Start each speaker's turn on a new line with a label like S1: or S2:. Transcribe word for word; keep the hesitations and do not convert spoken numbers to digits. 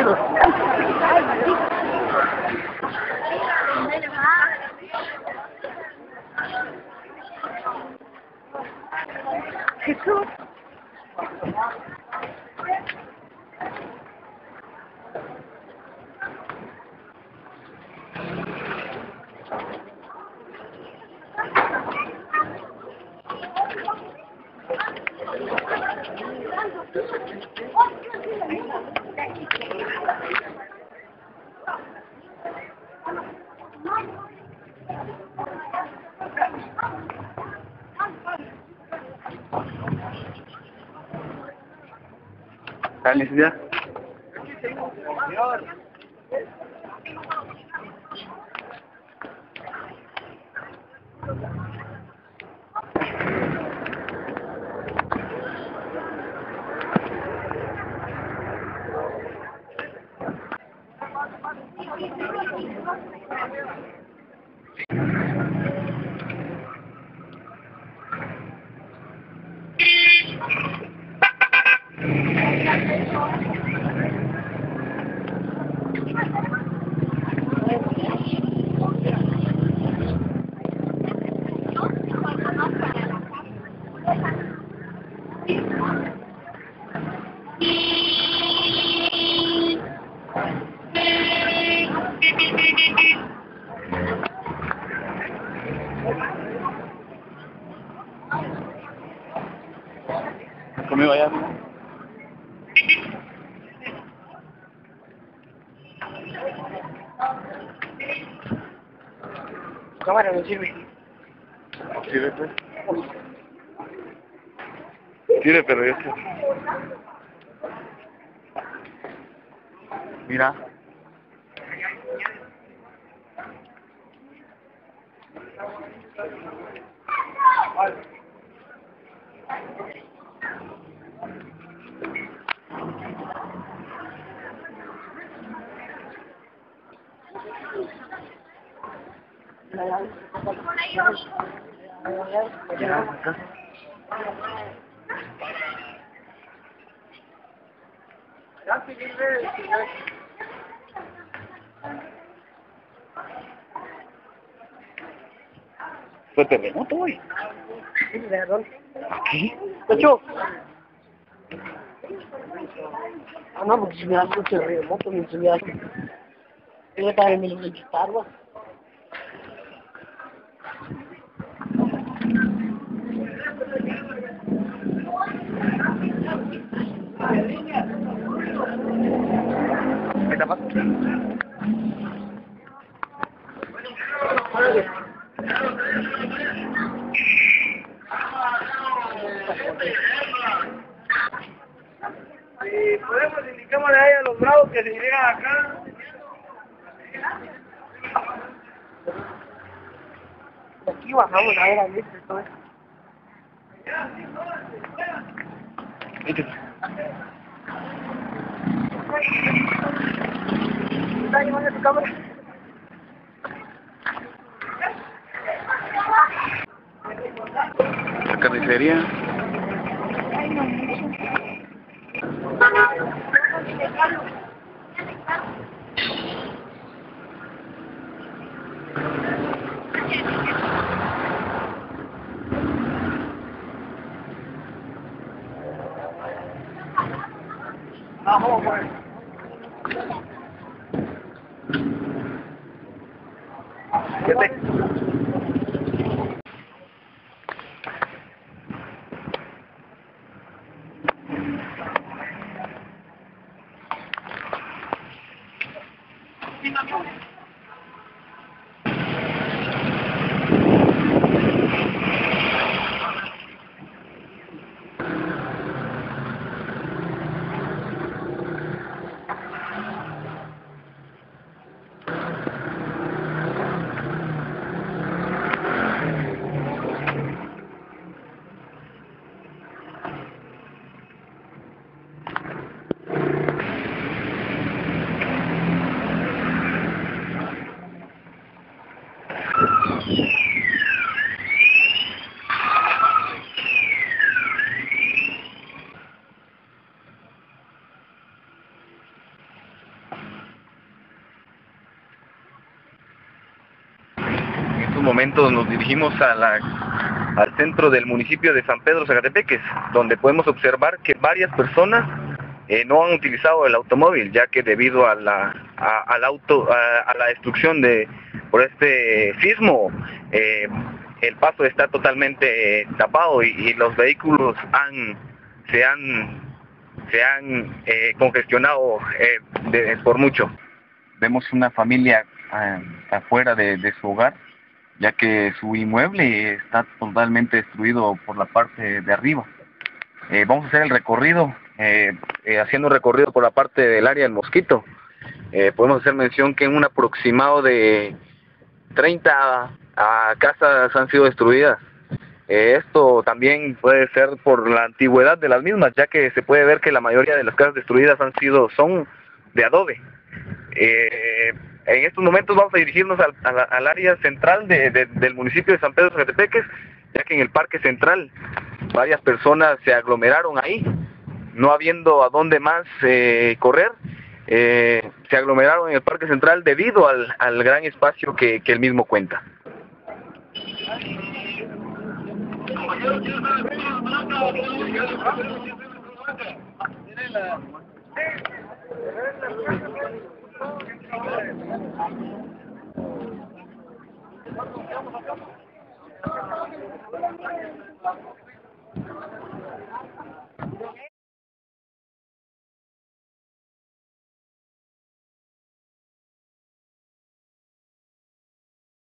S1: pedo. Jesús.
S2: ¿La necesidad? ¿Conmigo allá?
S1: Cámara no sirve.
S2: Sirve, pues. Sirve, pero yo sé. Mira. Ya, acá. Fue terremoto hoy. ¿Aquí?
S1: ¿Cacho? Ah, no, porque si me hace un terremoto, me subía. Yo estaba en el guitarra.
S2: ¿Qué te pasa?
S1: Si podemos indicámosle ahí a los bravos que se llegan acá. De aquí bajamos a ver a Luis y todo eso.
S2: Vete.
S1: ¿Está llevando tu cámara?
S2: La carnicería.
S1: Vamos, pues.
S2: ¿Qué te? estos momentos nos dirigimos a la, al centro del municipio de San Pedro Zacatepeques, donde podemos observar que varias personas eh, no han utilizado el automóvil, ya que debido a la, a, al auto, a, a la destrucción de por este sismo, eh, el paso está totalmente eh, tapado y, y los vehículos han se han se han eh, congestionado eh, de, por mucho. Vemos una familia eh, afuera de, de su hogar, ya que su inmueble está totalmente destruido por la parte de arriba. Eh, vamos a hacer el recorrido, eh, eh, haciendo un recorrido por la parte del área del Mosquito. Eh, podemos hacer mención que en un aproximado de treinta a casas han sido destruidas. Eh, esto también puede ser por la antigüedad de las mismas, ya que se puede ver que la mayoría de las casas destruidas han sido son de adobe. Eh, en estos momentos vamos a dirigirnos al, al, al área central de, de, del municipio de San Pedro Zacatepeques, ya que en el parque central varias personas se aglomeraron ahí, no habiendo a dónde más eh, correr, eh, se aglomeraron en el parque central debido al, al gran espacio que, que el mismo cuenta.